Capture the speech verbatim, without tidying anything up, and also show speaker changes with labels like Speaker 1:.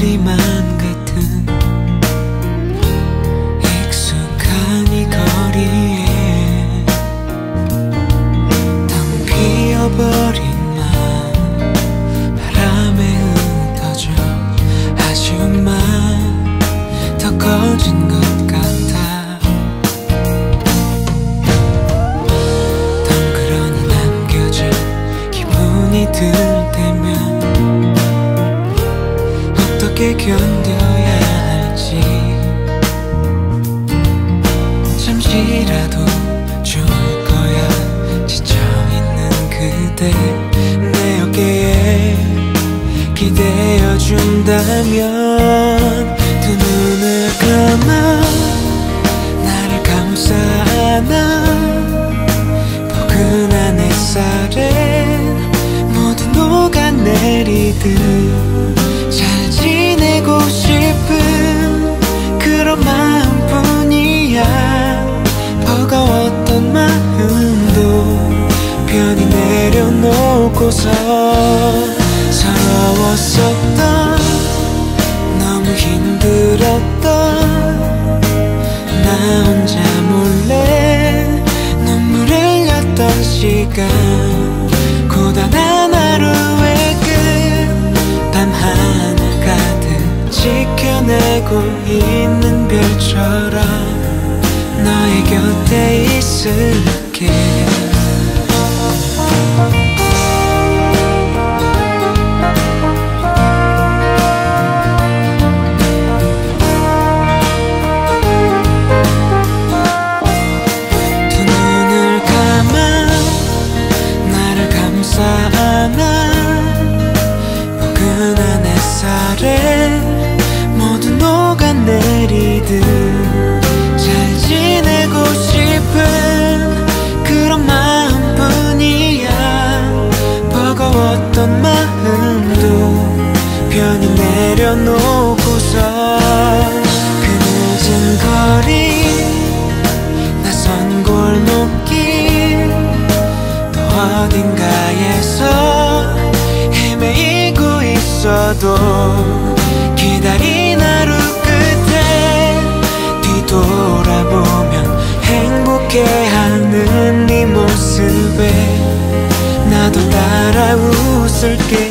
Speaker 1: 거리만 같은 익숙한 이 거리에 텅 비어버린 마음 바람에 흩어져 아쉬움만 더 커진 것 같아. 덩그러니 남겨진 기분이 들 때면 어떻게 견뎌야 할지 잠시라도 좋을 거야. 지쳐있는 그대 내 어깨에 기대어준다면 두 눈을 감아 나를 감싸 안아. 포근한 햇살에 모두 녹아내리듯 잘 지내고 싶은 그런 마음뿐이야. 버거웠던 마음도 편히 내려놓고서 서러웠었던 너무 힘들었던 나 혼자 몰래 눈물 흘렸던 시간 고단한 하루의 끝 밤 하늘 가득 지켜내고 있는 별처럼 너의 곁에 있을게. 포근한 햇살에 모두 녹아내리듯 잘 지내고 싶은 그런 마음뿐이야. 버거웠던 마음도 편히 내려놓고서 그 늦은 거리 낯선 골목길 또 어딘가에서 헤매이고 있어도 기다린 하루 끝에 뒤돌아보면 행복해하는 네 모습에 나도 따라 웃을게.